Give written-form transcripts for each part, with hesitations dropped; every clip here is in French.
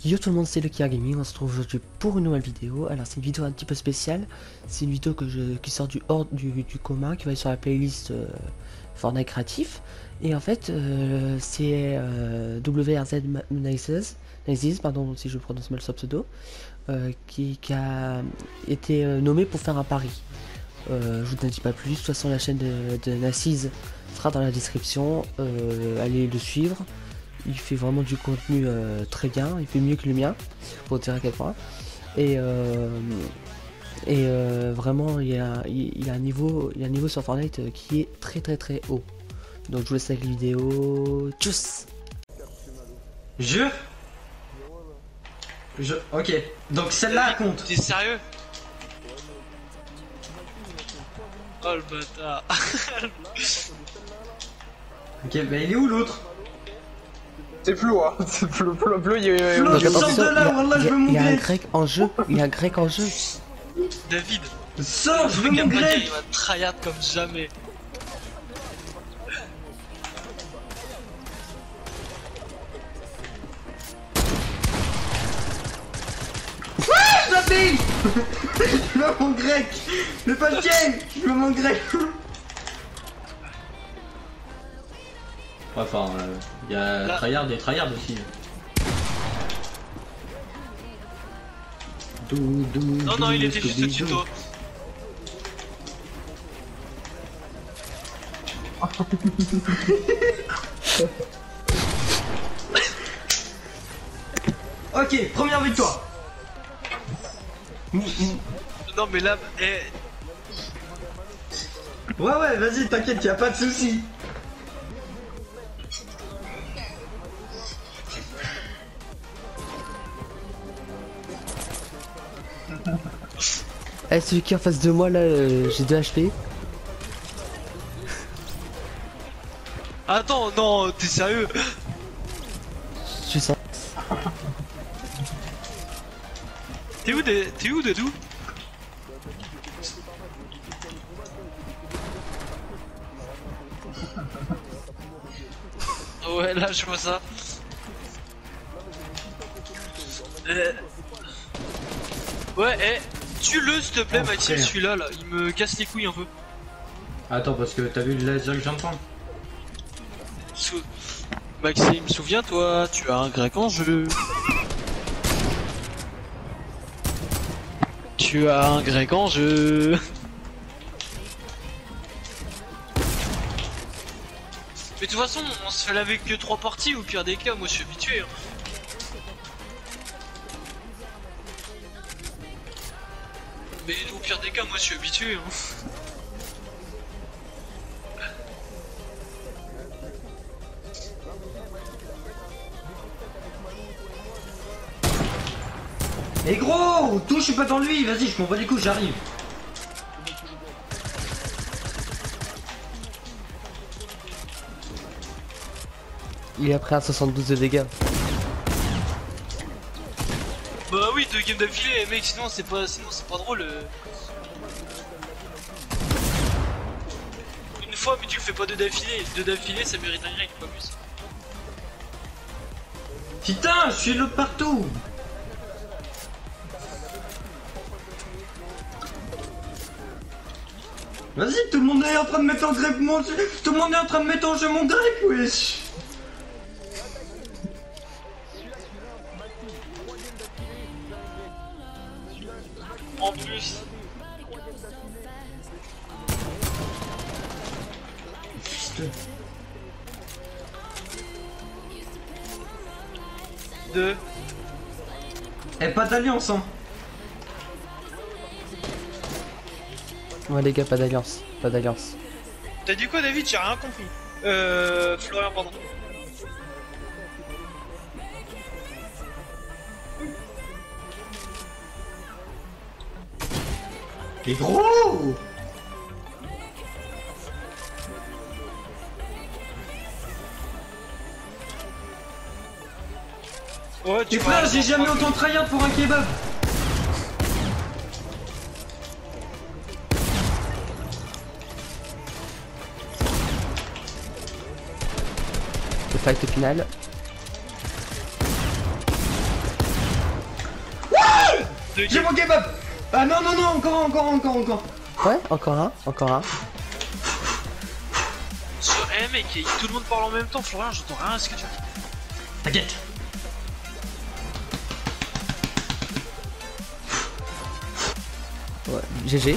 Yo tout le monde, c'est Lucky Gaming, on se retrouve aujourd'hui pour une nouvelle vidéo. Alors c'est une vidéo un petit peu spéciale, c'est une vidéo qui sort du hors du commun, qui va être sur la playlist Fortnite créatif. Et en fait c'est WRZ Nazis, pardon si je prononce mal son pseudo, qui a été nommé pour faire un pari. Je vous en dis pas plus, de toute façon la chaîne de Nazis sera dans la description, allez le suivre. Il fait vraiment du contenu très bien, il fait mieux que le mien, pour dire à quel point. Et vraiment, il y a un niveau sur Fortnite qui est très haut. Donc je vous laisse avec la vidéo. Tchuss. Jure. Ok, donc celle-là compte. T'es sérieux? Oh le bâtard. Ok, bah il est où l'autre? C'est flou, hein. C'est flou, il y a... Flo, je sors de là, wallah, je veux mon Il y a un grec. grec en jeu, il y a un grec en jeu. David, Sors, je veux le mon gars grec. il va tryhard comme jamais. David. Je veux mon grec. Mais pas le tien. Je veux mon grec. Enfin, il y a tryhard et tryhard aussi. Non, non, il était juste au-dessus de toi. Ok, première victoire. Non, mais là, Ouais, vas-y, t'inquiète, y a pas de souci. Eh, celui qui est en face de moi là, j'ai 2 HP. attends, non, t'es sérieux? Je suis sans. T'es où de d'où? Ouais, là, je vois ça. Ouais, tue-le s'il te plaît, Oh, Maxime, frère. celui-là, là, il me casse les couilles un peu. Attends, parce que t'as vu le laser que je viens de prendre? Maxime, souviens-toi, tu as un grec en jeu. Tu as un grec en jeu. Mais de toute façon, on se fait laver que 3 parties, au pire des cas, moi je suis habitué. Hein. Mais au pire des cas, moi je suis habitué. Hein. Mais gros, touche pas dans lui, vas-y, je m'en bats les couilles, j'arrive. Il est après à 72 de dégâts. Bah oui, 2 games d'affilée, mec, sinon c'est pas drôle. Une fois, mais tu le fais pas 2 d'affilée, ça mérite un grec, pas plus. Putain, je suis l'autre partout. Vas-y, tout le monde est en train de mettre en grec mon jeu. Tout le monde est en train de mettre en jeu mon grec, wesh. En plus. Deux. Eh, pas d'alliance, hein. Ouais les gars, pas d'alliance, pas d'alliance. T'as dit quoi, David? J'ai rien compris. Florian, pardon. Mais gros. Ouais, Et frère, j'ai jamais autant tryhard pour un kebab. Le fight final. J'ai mon kebab. Ah non, non, non, encore. Ouais, encore un, encore un. Eh mec, tout le monde parle en même temps, Florian, j'entends rien à ce que tu dis. T'inquiète. Ouais, GG.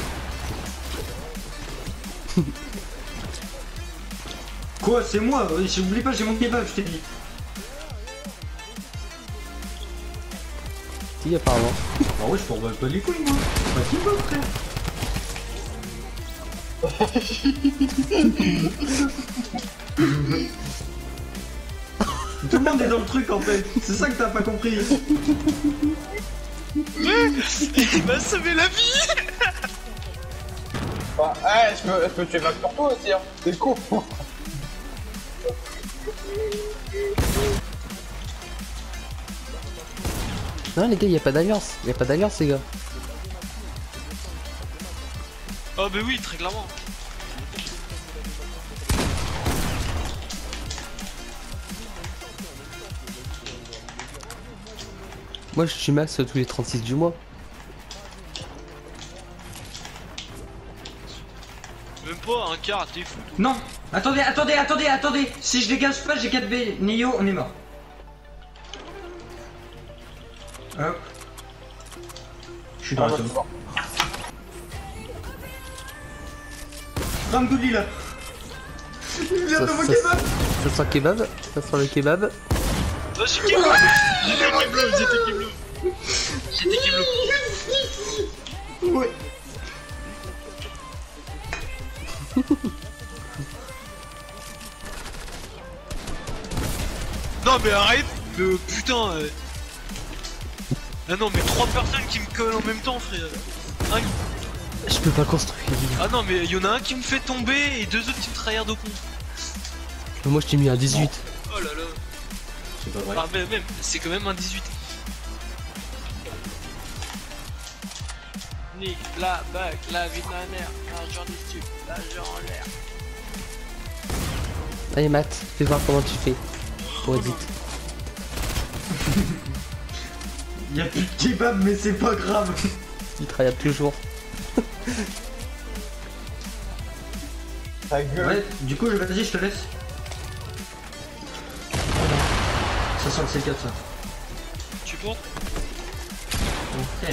Quoi, c'est moi? J'oublie pas, j'ai mon kebab, je t'ai dit. Si, apparemment. Ah ouais, je m'en bats pas les couilles, moi. Pas kebab, frère. Tout le monde est dans le truc en fait, c'est ça que t'as pas compris. Il m'a sauvé la vie. Bah, je peux tuer Mac pour toi aussi, hein. C'est con. Non les gars, y a pas d'alliance. Y a pas d'alliance les gars. Oh bah oui, très clairement. Moi je suis max tous les 36 du mois. Même pas un quart, t'es fou. Non, attendez. Si je dégage pas, j'ai 4B. Neo, on est mort. Hop. Je suis dans la zone. Ramgouli là. Il vient de mon kebab. Ça sent kebab. Ça sent le kebab. Oh, j'ai Keblo. J'étais Keblo. Ouais. Non mais arrête. Putain. Ah non mais 3 personnes qui me collent en même temps, frère. Je peux pas construire. Ah non mais y'en a un qui me fait tomber et 2 autres qui me trahirent de con. Moi je t'ai mis un 18. Oh là là. C'est pas vrai. Ah mais même, c'est quand même un 18. Nique la bague, la vie de ma mère, l'argent des stupes, l'argent en l'air. Allez Matt, fais voir comment tu fais. Pour Edith. Y'a plus de kebab, mais c'est pas grave. Il travaille toujours. Ta gueule. Ouais, du coup, vas-y, je te laisse. Ça sent le C4 ça. Tu penses? Ok.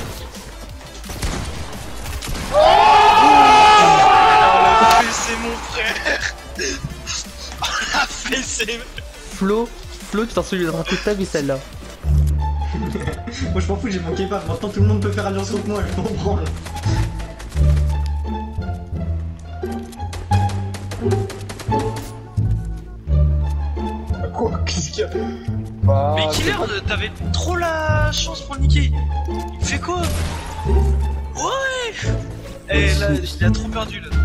C'est mon frère. La fessée. Flo, tu t'en souviens de ta vie celle-là. Moi je m'en fous, j'ai mon kebab. Maintenant tout le monde peut faire alliance contre moi, je m'en branle. Quoi? Qu'est-ce qu'il y a? Bah, Mais Killer, t'avais trop la chance pour le niquer. Il fait quoi? Ouais. Eh là, il a trop perdu là.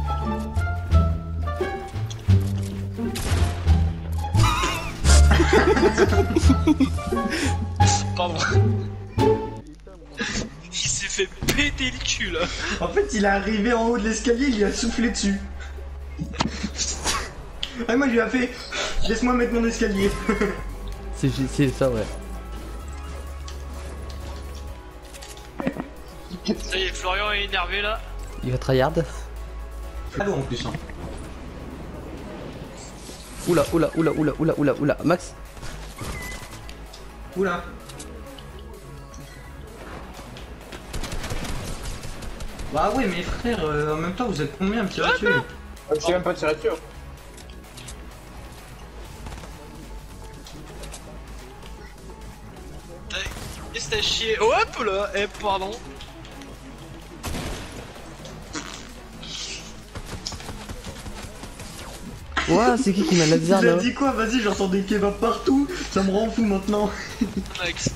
Pardon. Il s'est fait péter le cul là. En fait, il est arrivé en haut de l'escalier, il lui a soufflé dessus. Ah, moi, je lui ai fait laisse-moi mettre mon escalier. C'est ça, ouais. Ça y est, Florian est énervé là. Il va tryhard. Allô en plus. Hein. Oula. Max. Oula. Bah ouais, mais frère, en même temps, vous êtes combien à me tirer dessus? je sais même pas tirer dessus. Qu'est-ce que t'as chier? Hop là. Eh pardon. Ouah, c'est qui m'a laser Il a là? dit quoi? Vas-y, j'entends des kebabs partout, ça me rend fou maintenant. Max.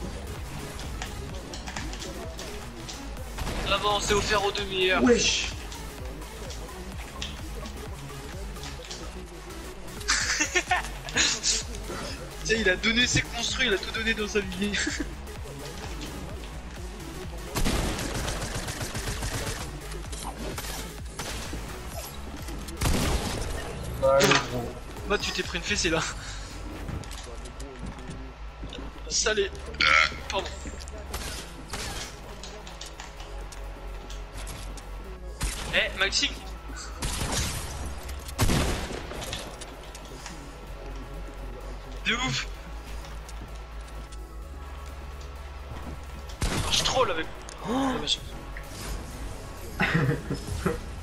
Avant, c'est offert aux demi-heures. Wesh. Tiens, il a donné ses construits, il a tout donné dans sa vie. Bah, tu t'es pris une fessée là. Salé. Pardon. Eh, Maxime. De ouf. Je troll avec. Oh.